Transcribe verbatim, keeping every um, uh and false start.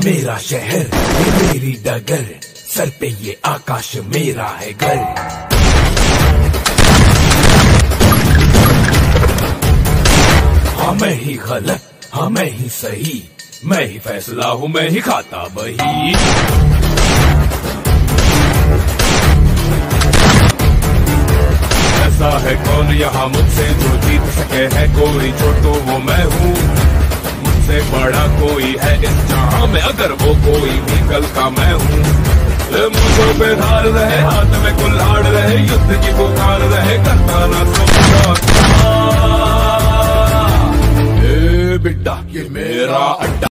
मेरा शहर, ये मेरी डगर, सर पे ये आकाश मेरा है घर। हाँ मैं ही गलत, हाँ मैं ही सही, मैं ही फैसला हूँ, मैं ही खाता बही। ऐसा है कौन यहाँ मुझसे जो जीत सके है कोई, जो तो वो मैं हूँ, मुझसे बड़ा कोई है इस जहां में, अगर वो कोई भी कल का मैं हूँ। मुझों पे धार रहे, हाथ में कुल्हाड़ रहे, युद्ध की पुकार रहे, करता ना समझा। ए बिड्डा ये मेरा अड्डा।